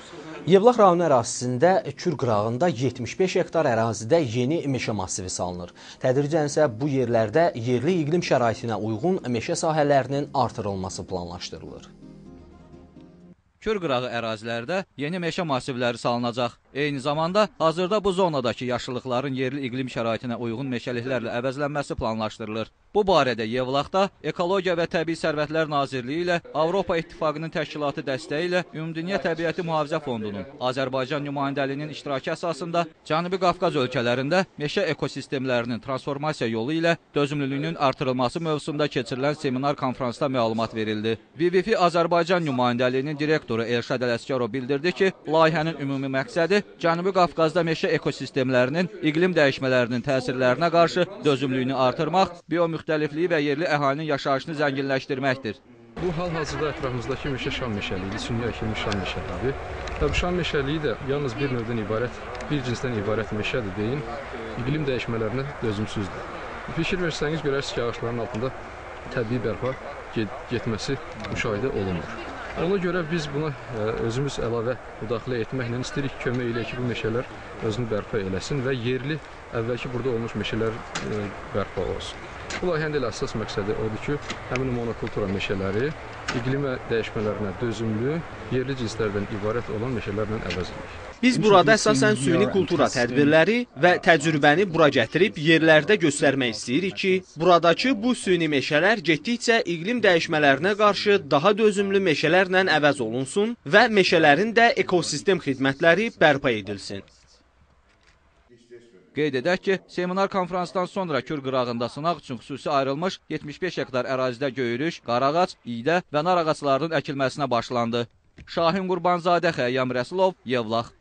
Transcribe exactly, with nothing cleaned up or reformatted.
Yevlax rayonu ərazisində Kür qırağında yetmiş beş hektar ərazidə yeni meşə massivi salınır. Tədricən isə bu yerlərdə yerli iqlim şəraitinə uyğun meşə sahələrinin artırılması planlaşdırılır. Kür qırağı ərazilərdə yeni meşə massivləri salınacaq. Eyni zamanda hazırda bu zonadakı yaşıllıqların yerli iqlim şəraitinə uyğun meşəliklərlə əvəzlənməsi planlaşdırılır. Bu barədə Yevlaxda Ekologiya və Təbii Sərvətlər Nazirliyi ilə Avropa İttifaqının təşkilatı dəstəyi ilə Ümumdünya Təbiəti Mühafizə Fondunun Azərbaycan nümayəndəliyinin iştirakı əsasında Cənubi Qafqaz ölkələrində meşə ekosistemlərinin transformasiya yolu ilə dözümlülüyünün artırılması mövzusunda keçirilən seminar konfransda məlumat verildi. V V F Azərbaycan nümayəndəliyinin direktoru Elşad Ələsgərov bildirdi ki, layihənin ümumi məqsədi Cənubi Qafqazda meşə ekosistemlərinin iqlim dəyişmələrinin təsirlərinə qarşı dözümlülüyünü artırmaq, biomüxtəlifliyi və yerli əhalinin yaşayışını zənginləşdirməkdir. Bu hal-hazırda ətrafımızdakı meşə şam meşəliyidir, süni əkilmiş şam meşəlidir. Və bu şam meşəliyi də yalnız bir növdən ibarət, bir cinsdən ibarət meşədir deyin, iqlim dəyişmələrinə dözümsüzdür. Fikir versəniz, görərsiniz ki, ağaçların altında təbii bərpa getməsi müşahidə olunur. Ona görə biz buna özümüz əlavə müdaxilə etməklə istəyirik ki, kömək eləyək ki, bu meşələr özünü bərpa eləsin və yerli, əvvəlki burada olmuş meşələr bərpa olsun. Bu layihənin elə əsas məqsədi odur ki, həmin monokultura meşələri iqlimə dəyişmələrinə dözümlü, yerli cinslərdən ibarət olan meşələrlə əvəz edilir. Biz burada əsasən süni kultura tədbirləri və təcrübəni bura gətirib yerlərdə göstərmək istəyirik ki, buradakı bu süni meşələr getdikcə iqlim dəyişmələrinə qarşı daha dözümlü meşələrlə əvəz olunsun və meşələrin də ekosistem xidmətləri bərpa edilsin. Qeyd edək ki, seminar konferansdan sonra Kür qırağında sınaq üçün xüsusi ayrılmış yetmiş beş hektar ərazidə göyürüş, qarağac, iydə və nar ağaclarının əkilməsinə başlandı. Şahin Qurbanzadə, Xəyyam Rəsulov, Yevlax.